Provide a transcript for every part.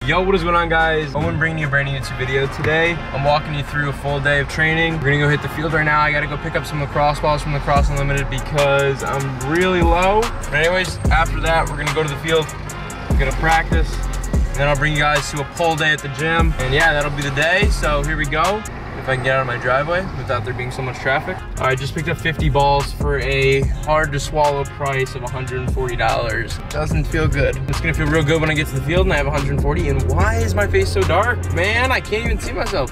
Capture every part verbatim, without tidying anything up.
Yo, what is going on, guys? Owen bringing you a brand new YouTube video. Today, I'm walking you through a full day of training. We're gonna go hit the field right now. I gotta go pick up some lacrosse balls from Lacrosse Unlimited because I'm really low. But anyways, after that, we're gonna go to the field, we're gonna practice, and then I'll bring you guys to a pull day at the gym. And yeah, that'll be the day, so here we go. If I can get out of my driveway without there being so much traffic. All right, just picked up fifty balls for a hard to swallow price of one hundred forty dollars. Doesn't feel good. It's gonna feel real good when I get to the field and I have one hundred forty. And why is my face so dark? Man, I can't even see myself.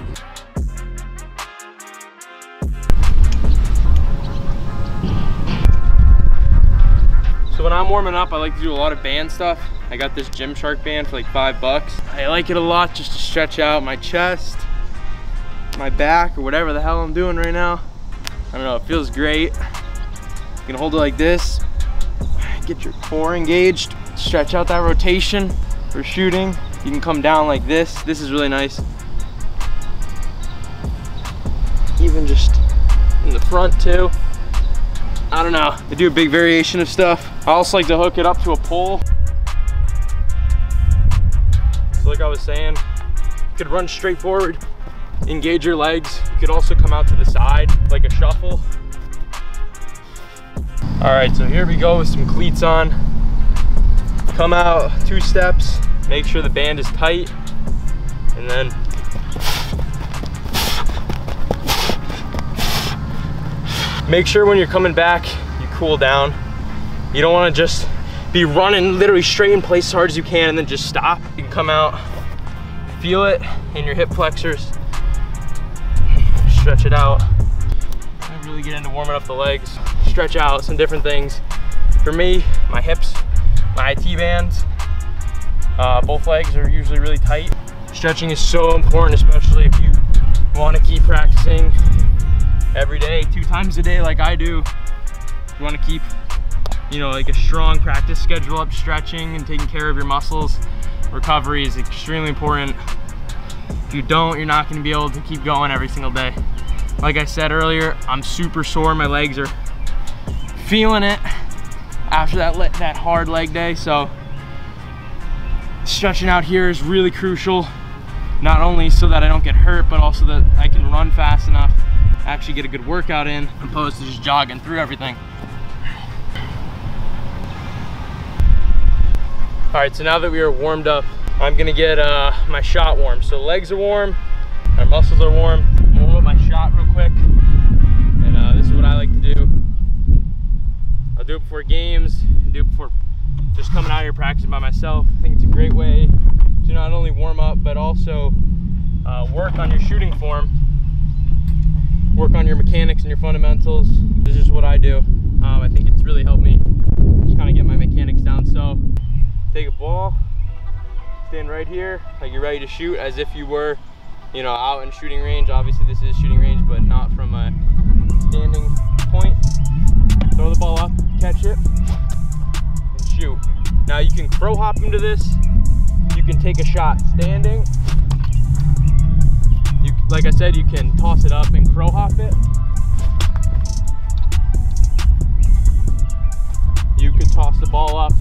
So when I'm warming up, I like to do a lot of band stuff. I got this Gymshark band for like five bucks. I like it a lot just to stretch out my chest, my back, or whatever the hell I'm doing right now. I don't know, it feels great. You can hold it like this, get your core engaged, stretch out that rotation for shooting. You can come down like this. This is really nice. Even just in the front too. I don't know, I do a big variation of stuff. I also like to hook it up to a pole. So like I was saying, you could run straight forward, engage your legs. You could also come out to the side like a shuffle. All right, so here we go with some cleats on. Come out two steps, make sure the band is tight, and then make sure when you're coming back, you cool down. You don't want to just be running literally straight in place as hard as you can and then just stop. You can come out, feel it in your hip flexors, stretch it out. I really get into warming up the legs, stretch out some different things. For me, my hips, my I T bands, uh, both legs are usually really tight. Stretching is so important, especially if you want to keep practicing every day, two times a day like I do. You want to keep, you know, like a strong practice schedule up, stretching and taking care of your muscles. Recovery is extremely important. If you don't, you're not going to be able to keep going every single day. Like I said earlier, I'm super sore. My legs are feeling it after that that hard leg day. So stretching out here is really crucial, not only so that I don't get hurt, but also that I can run fast enough, actually get a good workout in, opposed to just jogging through everything. All right, so now that we are warmed up, I'm gonna get uh, my shot warm. So legs are warm, our muscles are warm. I'm gonna warm up my shot real quick. And uh, this is what I like to do. I'll do it before games, do it before just coming out here practicing by myself. I think it's a great way to not only warm up, but also uh, work on your shooting form, work on your mechanics and your fundamentals. This is what I do. Um, I think it's really helped me just kind of get my mechanics down. So take a ball, stand right here like you're ready to shoot, as if you were, you know, out in shooting range. Obviously this is shooting range, but not from a standing point. Throw the ball up, catch it, and shoot. Now you can crow hop into this. You can take a shot standing. You, like I said, you can toss it up and crow hop it. You could toss the ball up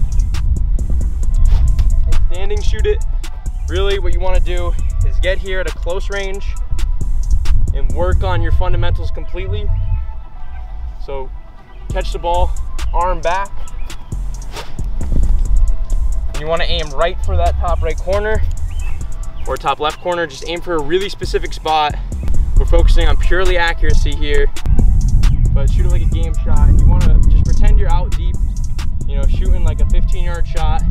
and standing shoot it. Really what you want to do is get here at a close range and work on your fundamentals completely. So catch the ball, arm back. And you want to aim right for that top right corner or top left corner. Just aim for a really specific spot. We're focusing on purely accuracy here, but shoot it like a game shot. You want to just pretend you're out deep, you know, shooting like a fifteen yard shot,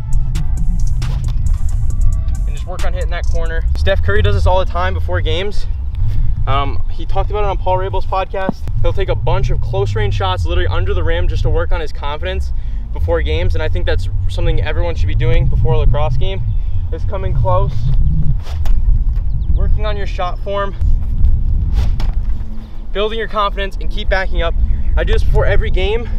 and just work on hitting that corner. Steph Curry does this all the time before games. Um, he talked about it on Paul Rabel's podcast. He'll take a bunch of close range shots literally under the rim just to work on his confidence before games, and I think that's something everyone should be doing before a lacrosse game, is coming close, working on your shot form, building your confidence, and keep backing up. I do this before every game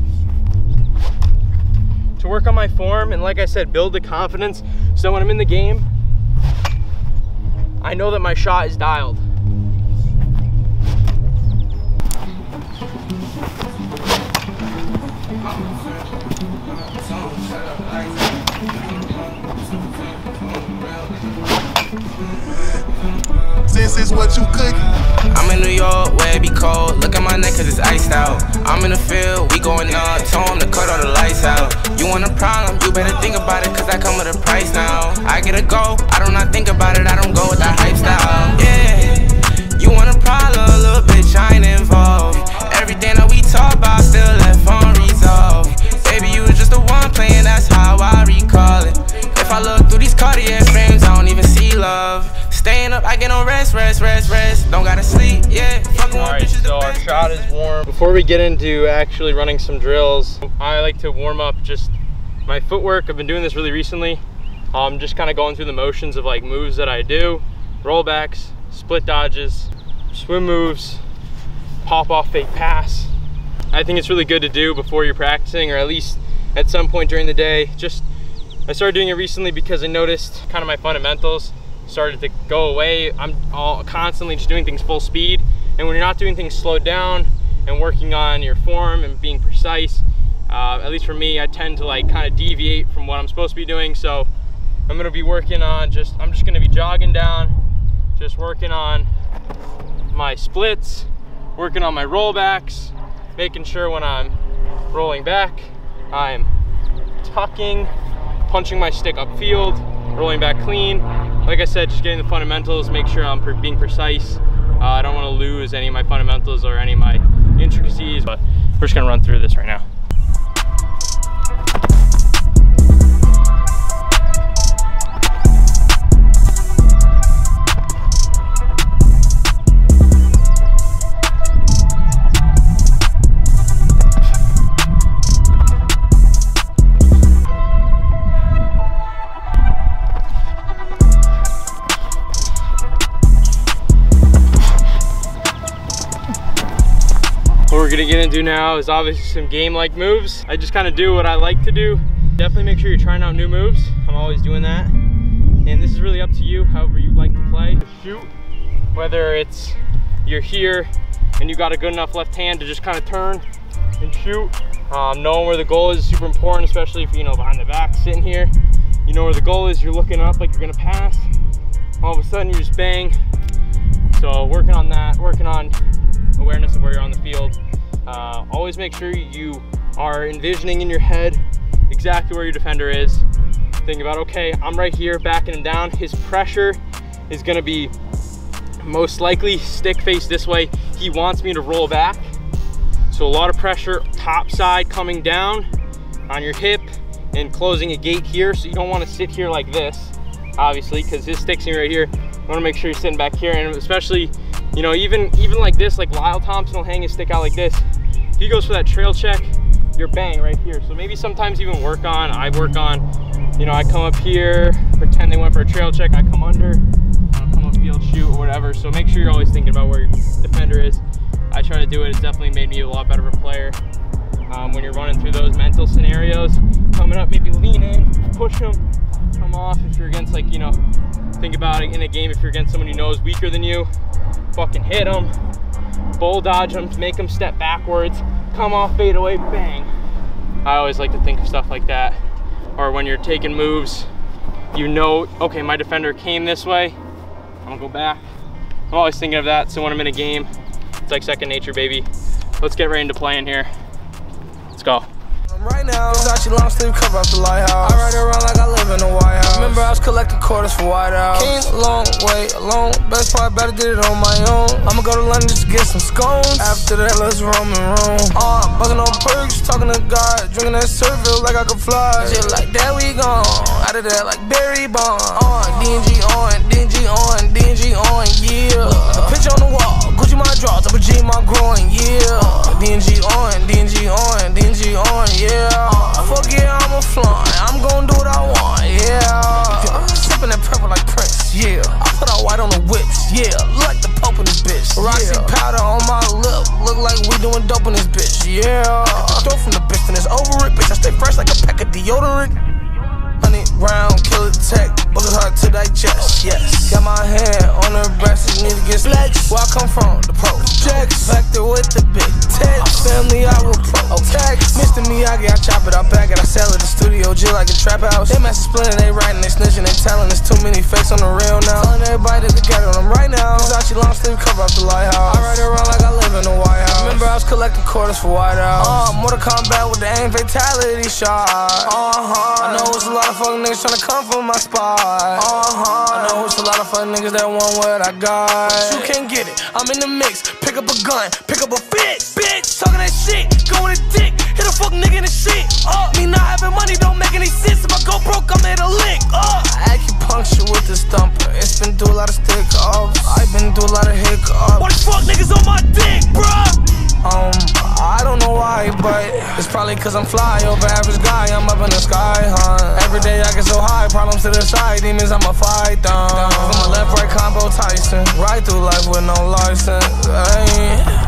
to work on my form, and like I said, build the confidence so when I'm in the game, I know that my shot is dialed. This is what you cook. I'm in New York where it be cold. Look at my neck cause it's iced out. I'm in the field, we going up. Tell them to cut all the lights out. You want a problem, you better think about it cause I come with a price now. I get a go, I do not think about it, I don't go with that hype style. Yeah, you want a problem, a little bitch, I ain't involved. Everything that we talk about still left unresolved. Baby, you was just the one playing, that's how I recall it. If I look through these Cartier frames, I don't even see love. Staying up, I get no rest, rest, rest, rest. Don't gotta sleep, yeah. Fucking all right, so our shot is warm. Before we get into actually running some drills, I like to warm up just my footwork. I've been doing this really recently. I'm um, just kind of going through the motions of like moves that I do, rollbacks, split dodges, swim moves, pop off fake pass. I think it's really good to do before you're practicing, or at least at some point during the day. Just I started doing it recently because I noticed kind of my fundamentals started to go away. I'm all constantly just doing things full speed, and when you're not doing things slowed down and working on your form and being precise, uh, at least for me, I tend to like kind of deviate from what I'm supposed to be doing. So I'm gonna be working on just I'm just gonna be jogging down, just working on my splits, working on my rollbacks, making sure when I'm rolling back I'm tucking, punching my stick upfield, rolling back clean. Like I said, just getting the fundamentals, make sure I'm being precise. Uh, I don't want to lose any of my fundamentals or any of my intricacies, but we're just gonna run through this right now. What we're gonna get into now is obviously some game-like moves. I just kind of do what I like to do. Definitely make sure you're trying out new moves. I'm always doing that. And this is really up to you, however you like to play. Shoot, whether it's you're here and you got a good enough left hand to just kind of turn and shoot. Um, knowing where the goal is super important, especially if you're, you know, behind the back, sitting here. You know where the goal is, you're looking up like you're gonna pass. All of a sudden you just bang. So working on that, working on awareness of where you're on the field. Uh, always make sure you are envisioning in your head exactly where your defender is. Think about, okay, I'm right here backing him down. His pressure is gonna be most likely stick face this way. He wants me to roll back. So a lot of pressure top side coming down on your hip and closing a gate here. So you don't wanna sit here like this, obviously, because his stick's right here. You wanna make sure you're sitting back here, and especially, you know, even even like this, like Lyle Thompson will hang his stick out like this. If he goes for that trail check, you're bang right here. So maybe sometimes even work on, I work on, you know, I come up here, pretend they went for a trail check, I come under, I'll come up field shoot or whatever. So make sure you're always thinking about where your defender is. I try to do it, it's definitely made me a lot better of a player. Um, when you're running through those mental scenarios, coming up, maybe lean in, push them, come off. If you're against, like, you know, think about it in a game, if you're against someone you know is weaker than you, fucking hit them, bull dodge them, make them step backwards, come off, fade away, bang. I always like to think of stuff like that. Or when you're taking moves, you know, okay, my defender came this way, I'm gonna go back. I'm always thinking of that, so when I'm in a game, it's like second nature, baby. Let's get right into playing here. Let's go. Right now, got you long sleeve cover up the lighthouse. I ride around like I live in the White House. Remember I was collecting quarters for White House. Came a long way alone. Best part, better did it on my own. I'ma go to London just to get some scones. After that, let's roam and roam. Uh, buzzing on perks, talking to God, drinking that surf, like I could fly. Shit like that, we gone. Out of that, like Barry Bond. On D N G on, D N G on, D N G on, yeah. A picture on the wall, Gucci my draw, double G my groin, yeah. D N G on, D N G on, D N G on, yeah. Yeah, fuck yeah, I'm a fly. I'm gon' do what I want, yeah. Sippin' that purple like Prince, yeah. I put out white on the whips, yeah. Look like the Pope in this bitch, Roxy yeah. Powder on my lip, look like we doing dope in this bitch, yeah. Throw from the bitch and it's over it, bitch. I stay fresh like a pack of deodorant. Hundred round, killer tech, bullet hard to digest, yes. Got my hand on her breast, you need to get flex. Where I come from, the projects, vector with the big text. Family, I will protect. Mister Miyagi, I chop it, I bag it, I sell it, the studio O G like a trap house. They mess splitting, they writing, they snitching, they telling. There's too many fakes on the real now. Telling everybody that they got on them right now. Versace long sleeve cover up the lighthouse. I ride around like I live in the White House. Remember I was collecting quarters for White House. Uh, Mortal Kombat with the aim fatality shot. Uh-huh. I know it's a lot of fuck niggas tryna come from my spot. Uh-huh. I know it's a lot of fuck niggas that want what I got. But you can't get it, I'm in the mix. Pick up a gun, pick up a bitch, bitch. Talking that shit, going a dick. Hit a fuck nigga in the shit. Uh, me not having money don't make any sense. If I go broke, I'm at a lick. Uh, acupuncture with this thumper. It's been through a lot of stick ups. I've been through a lot of hiccups. Why the fuck niggas on my dick, bruh? Um, I don't know why, but it's probably cause I'm fly over average guy. I'm up in the sky, huh? Every day I get so high, problems to the side, demons I'ma fight them. From a left right combo Tyson, right through life with no license. Ay.